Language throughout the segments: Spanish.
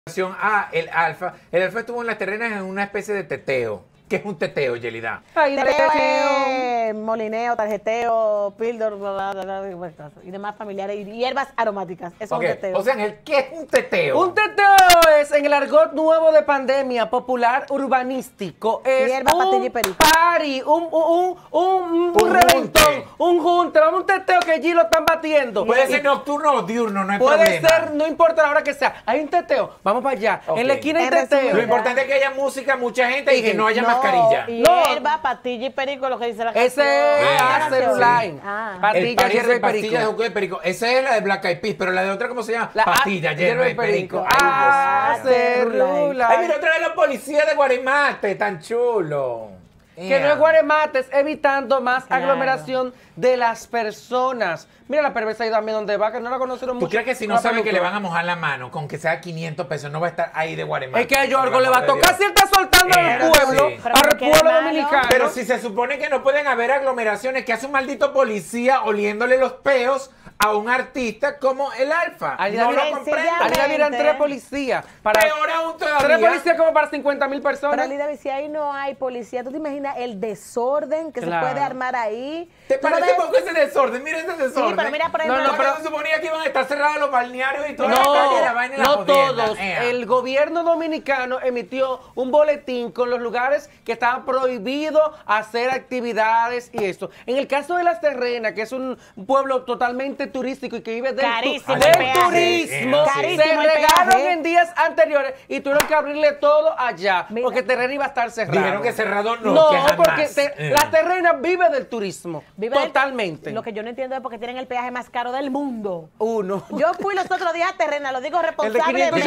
El Alfa. El Alfa estuvo en las terrenas en una especie de teteo. ¿Qué es un teteo, Yelida? Teteo, molineo, tarjeteo, píldor, y demás familiares y hierbas aromáticas. Eso es un teteo. O sea, ¿qué es un teteo? Un teteo es, en el argot nuevo de pandemia popular urbanístico, es hierba, patilla y perico. Party, un reventón, un junte, vamos, un teteo que allí lo están batiendo. Puede ser nocturno o diurno, no hay Puede problema. ser, no importa la hora que sea. Hay un teteo, vamos para allá. Ok. En la esquina hay En teteo. resumen, Lo importante es que haya música, mucha gente y que no haya mascarilla. Hierba, patilla y perico, lo que dice la Ese es Aceruline. Patilla, hierba y pastilla de perico. jugo de perico. Esa es la de Black Eyed Peas, pero la de otra, ¿cómo se llama? La Pastilla, hierba y perico. Aceruline. Ay, mira, otra vez los policías de Guaremate, tan chulo. Que no es Guaremates, evitando más aglomeración de las personas. Mira la perversa ahí también donde va, que no la conocieron mucho. ¿Tú crees que si no saben que le van a mojar la mano con que sea 500 pesos, no va a estar ahí de Guaremate? Es que a Yorgo le va a tocar si él está soltando al pueblo, sí. al pueblo dominicano. Pero si se supone que no pueden haber aglomeraciones, ¿qué hace un maldito policía oliéndole los peos a un artista como el Alfa? No lo comprendo. Allá miran 3 policías. Peor aún todavía. 3 policías como para 50,000 personas. Pero Lida, si ahí no hay policía, ¿tú te imaginas el desorden que se puede armar ahí? ¿Te parece poco ese desorden? Mira ese desorden. Sí, pero mira, por ejemplo, pero se suponía que iban a estar cerrados los balnearios y todo. No todos. El gobierno dominicano emitió un boletín con los lugares que estaban prohibidos hacer actividades y esto. En el caso de Las Terrenas, que es un pueblo totalmente turístico y que vive del turismo, se regaron en días anteriores y tuvieron que abrirle todo allá, porque Terrena iba a estar cerrado. Dijeron que cerrado no, No, que jamás. porque La Terrena vive del turismo. Totalmente. Lo que yo no entiendo es porque tienen el peaje más caro del mundo. Uno. Yo fui los otros días a Terrena, lo digo El de responsablemente.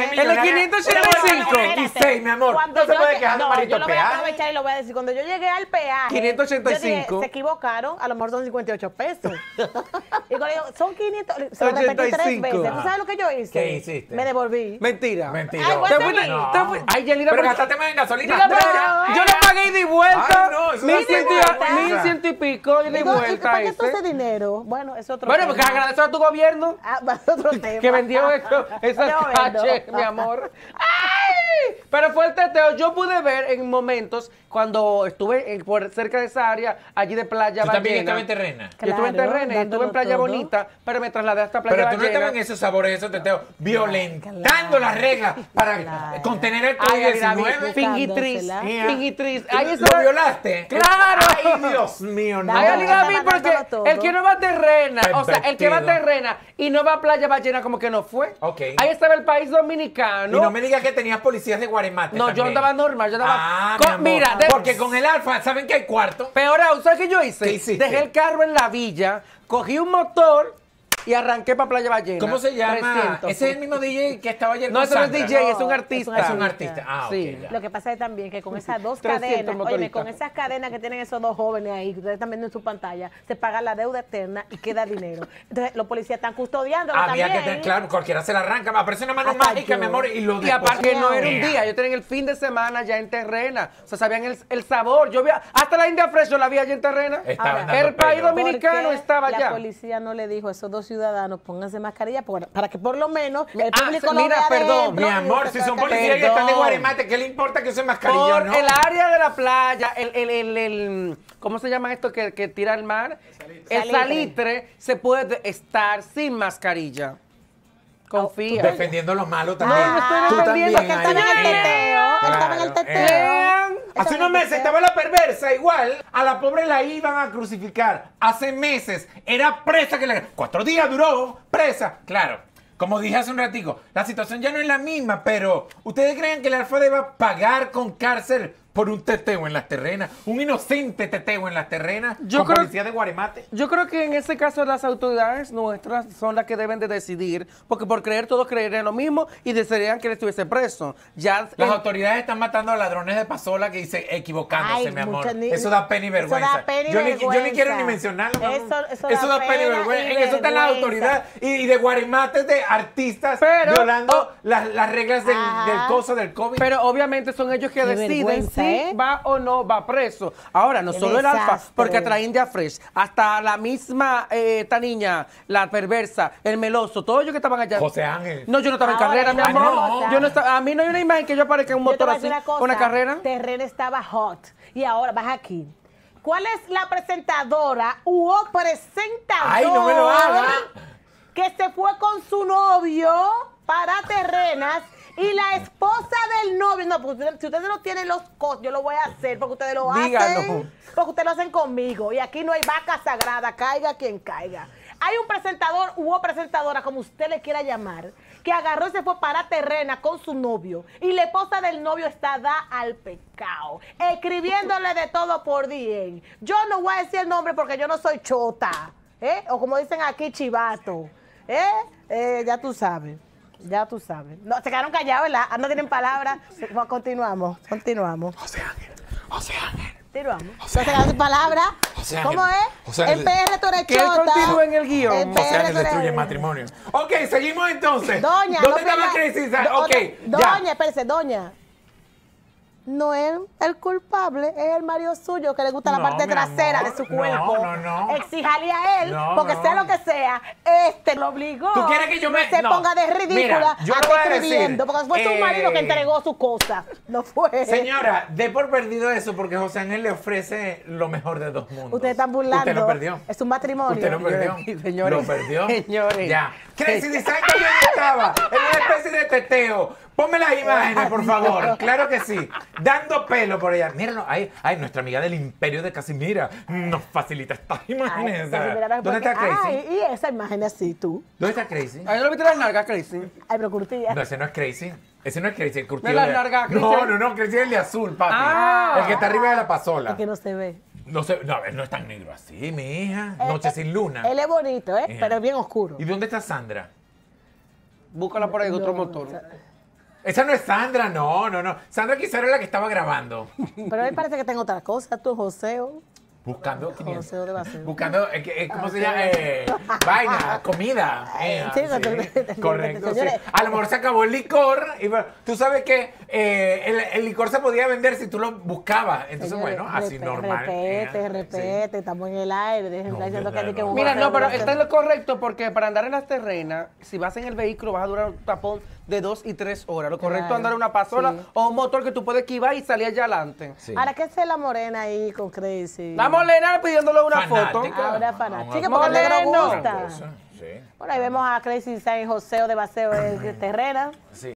585. 16, mi amor. No se puede quejar de maldito yo lo voy a peaje. aprovechar y lo voy a decir. Cuando yo llegué al peaje, 585. yo dije, se equivocaron, a lo mejor son 58 pesos. Y cuando digo, son 500, se lo repetí 3 veces. ¿Tú sabes lo que yo hice? ¿Qué hiciste? Me devolví. Mentira. Mentira. Ay, Te fuiste- No. te fui- Ay, Yelida, Pero pero- gastaste más en gasolina. Mira, pero yo lo pagué ida y vuelta. Ay, no, eso 1,100 y pico, ida y Digo, ¿y vuelta para qué todo ese. ese dinero? Bueno, es otro Bueno, tema. porque agradecer a tu gobierno Es otro tema. que vendió esas Yo caches, vendo. mi amor. ¡Ay! Pero fue el teteo. Yo pude ver en momentos cuando estuve por cerca de esa área, allí de Playa ¿Tú también Ballena. estabas en Terrena? Yo estuve en Claro, Terrena y estuve dándolo en Playa todo. Bonita, pero me trasladé hasta Playa Pero tú no Ballena. estabas en esos sabores, esos teteos, violentando las reglas para contener el Ay, Yelida, COVID-19. fingitriz, Buscándosela. fingitriz. Ahí Ahí ¿Lo está. violaste? ¡Claro! Ay, Dios mío, no. Ay, Yelida, Está porque mandándolo todo. el que no va a Terrena, o sea, el que va a Pervertido. Terrena y no va a Playa Ballena como que no fue. Ok. Ahí estaba el país dominicano. Y no me digas que tenías policías de Guaremate. No, yo también. andaba normal, yo andaba... Ah, con- mi amor. mira, Porque con el Alfa, ¿saben que hay cuarto? Peor aún, ¿sabes qué yo hice? ¿Qué hiciste? Dejé el carro en la villa, cogí un motor y arranqué para Playa Ballena. ¿Cómo se llama? 300. Ese es el mismo DJ que estaba ayer No, con ese no es Sandra. DJ, es un No, artista. Es un artista. Ah, Sí. ok. ya. Lo que pasa es también que con esas dos 300 cadenas, óyeme, motoristas. con esas cadenas que tienen esos dos jóvenes ahí, que ustedes están viendo en su pantalla, se paga la deuda eterna y queda dinero. Entonces los policías están custodiándolo Había que también. tener, claro, cualquiera se la arranca, me aparece una mano Hasta mágica, yo. mi amor, y lo Y aparte que no era un Mira. día, yo tenía el fin de semana ya en Terrena. O sea, sabían el sabor. Yo vi, hasta la India Fresh yo la vi allá en Terrena. Estaban Ahora, dando el país pelo. dominicano ¿Por qué estaba la allá. policía no le dijo a esos dos ciudadanos, pónganse mascarilla para que por lo menos el Ah, público lo mira, vea perdón, adentro Mi y amor, se si son saca- policías que están de Perdón. Guaremate, ¿qué le importa que usen mascarilla o Por no? el área de la playa, ¿cómo se llama esto que tira al mar? El salitre se puede estar sin mascarilla. Confía. Defendiendo lo malo también. No, yo estoy Tú defendiendo también que estaba en el ahí. teteo, él estaba en el teteo. Vean. Hace unos meses estaba la perversa igual, a la pobre la iban a crucificar. Hace meses era presa que 4 días duró presa. Claro, como dije hace un ratico, la situación ya no es la misma, pero ¿ustedes creen que el Alfa deba pagar con cárcel por un teteo en Las Terrenas? Un inocente teteo en Las Terrenas Yo con creo- policía de Guaremate. Yo creo que en ese caso las autoridades nuestras son las que deben de decidir, porque por creer todos creerían lo mismo y desearían que él estuviese preso. Ya Las autoridades están matando a ladrones de pasola que dice equivocándose, Ay, mi amor. mucha ni- Eso da pena y eso vergüenza. da pena y yo, ni quiero ni vergüenza. mencionarlo, mi amor. Eso da pena y vergüenza. En eso están las autoridades y de guaremates de artistas Pero- violando las reglas del Ajá. coso del COVID. Pero obviamente son ellos que Qué deciden vergüenza ¿eh? va o no va preso. Ahora, no Qué solo el Alfa, desastre. porque trae India Fresh, hasta la misma, esta niña, la perversa, el meloso, todos ellos que estaban allá. José Ángel. No, yo no estaba en Ahora carrera, mi hay una amor. cosa. Yo no estaba, a mí no hay una imagen que yo aparezca en un Yo te motor voy a así, decir una cosa, una carrera. Terrena estaba hot. Y ahora, vas aquí. ¿Cuál es la presentadora u presentador Ay, no me lo haga. que se fue con su novio para Terrenas y la esposa del novio? No, porque si ustedes no tienen los costos, yo lo voy a hacer porque ustedes lo Dígalo. hacen. Porque ustedes lo hacen conmigo. Y aquí no hay vaca sagrada, caiga quien caiga. Hay un presentador u presentadora, como usted le quiera llamar, que agarró y se fue para Terrena con su novio. Y la esposa del novio está da al pecado, escribiéndole de todo por DM. Yo no voy a decir el nombre porque yo no soy chota, ¿eh? O como dicen aquí, chivato. Ya tú sabes. Ya tú sabes. No, se quedaron callados, ¿verdad? No tienen palabras. Continuamos. José Ángel. José Ángel. Continuamos. No se quedaron sin palabras. José Ángel. ¿Cómo es? José Ángel. En PR tú eres Que él chota. continúe en el guión. En José PR Ángel tú eres- destruye el matrimonio. Ok, seguimos entonces. Doña, ¿Dónde no estaba pelea- Crazy? Do- Ok, Doña, ya. espérese, doña. No es el culpable, es el marido suyo que le gusta la No, parte mi trasera amor, de su no, cuerpo. no. Exíjale a él, No, porque no. sea lo que sea, lo obligó. ¿Tú quieres que yo me- se no. ponga de ridícula Mira, yo le voy a decir, escribiendo? Porque fue su marido que entregó su cosa. No fue. Señora, dé por perdido eso porque José Ángel le ofrece lo mejor de dos mundos. Ustedes están burlando. Usted lo perdió. Es un matrimonio. Usted lo perdió. Señores, Lo perdió. señores. Ya. Crazy Design también estaba en una especie de teteo. Ponme las imágenes, por favor. Claro que sí. Dando pelo por allá. Míralo. Ay, nuestra amiga del Imperio de Casimira nos facilita estas imágenes. ¿Dónde está Crazy? Ay, y esa imagen así, tú. ¿Dónde está Crazy? Ahí no lo viste las nalgas, Crazy. Ay, pero curtida. No, ese no es Crazy. Ese no es Crazy, el curtido ¿De las de- largas, No, Cristian? no, Crazy es el de azul, papi. Ah. El que está arriba de la pasola. Es que no se ve. No sé, no, él no es tan negro así, mi hija. Noche sin luna. Él es bonito, Hija. pero es bien oscuro. ¿Y dónde está Sandra? Búscala por ahí, otro motor. Esa no es Sandra, no. Sandra quizá era la que estaba grabando. Pero él parece que tengo otra cosa, tu joseo. Buscando 500. Joseo de Baseo. Buscando, ¿cómo se llama? Vaina, comida. Sí, Correcto, sí. señores. A lo mejor se acabó el licor. Y bueno, tú sabes que el licor se podía vender si tú lo buscabas. Entonces, Señores, bueno, así normal. Respete, estamos en el aire, dejen No, de diciendo verdad, que no. un Mira, joseo no, pero de está en lo correcto porque para andar en las terrenas, si vas en el vehículo vas a durar un tapón de 2 y 3 horas. Lo correcto Claro, es andar en una pasola sí. o un motor que tú puedes esquivar y salir allá adelante. Sí. Ahora, ¿qué hace la morena ahí con Crazy? La Molena pidiéndole una foto. Fanática. Ahora No, fanática, no, porque el negro Moreno. gusta. Sí. Bueno, ahí vemos a Crazy Design Joseo de Baseo de Terrena. Sí.